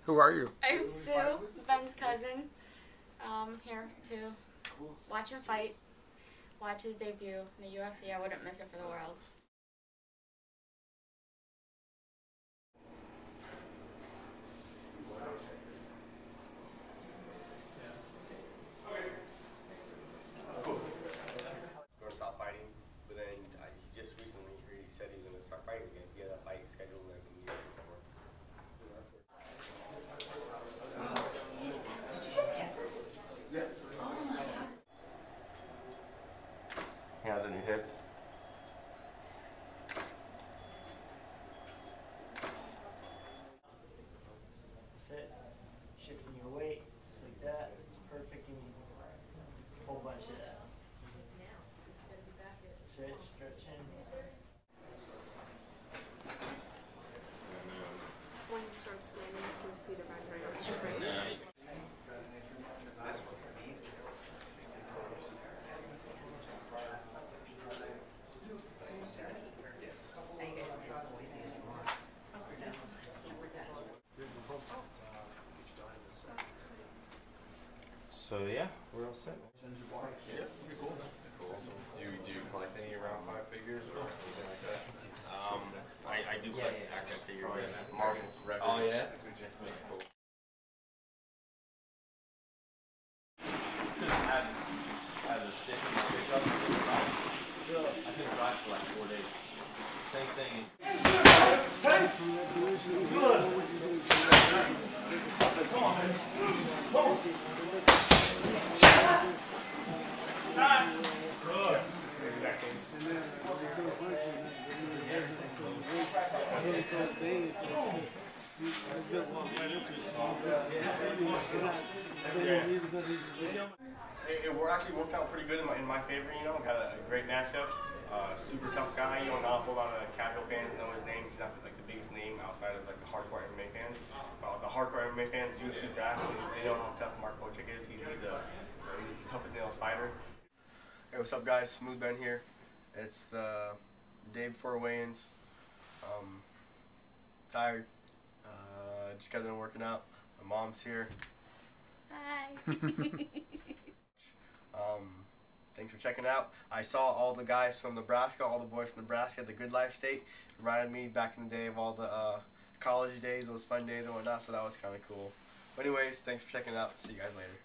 Who are you? I'm Sue, Ben's cousin. Here to watch him fight, watch his debut in the UFC. I wouldn't miss it for the world. Going to stop fighting, but then he just recently said he was going to start fighting again. He had a fight scheduled like in the UFC somewhere. Hands on your hips. That's it. Shifting your weight, just like that. It's perfect. Give me a whole bunch of that. That's it. Stretching. When you start standing, you can see the back right on the screen. So yeah, we're all set. Yeah, pretty cool. Cool. So do you collect any around 5 figures or anything like that? I do collect action figures. Oh, yeah. Marvel record. Oh yeah. That's cool. Had a stick and pick up and I couldn't ride for like 4 days. Same thing. Come on, man. Come on. It actually worked out pretty good in my favor, you know. Got a great matchup. Super tough guy, you know. Not a whole lot of casual fans know his name. He's not like the biggest name outside of like the hardcore MMA fans. The hardcore MMA fans, UFC brass, they know how tough Mark Bocek is. He's a tough as nails fighter. Hey, what's up, guys? Smooth Ben here. It's the day before weigh-ins. Tired. Just got done working out. My mom's here. Hi. Thanks for checking out. I saw all the guys from Nebraska, all the boys from Nebraska at the Good Life State. Reminded me back in the day of all the college days, those fun days and whatnot, so that was kind of cool. But anyways, thanks for checking out. See you guys later.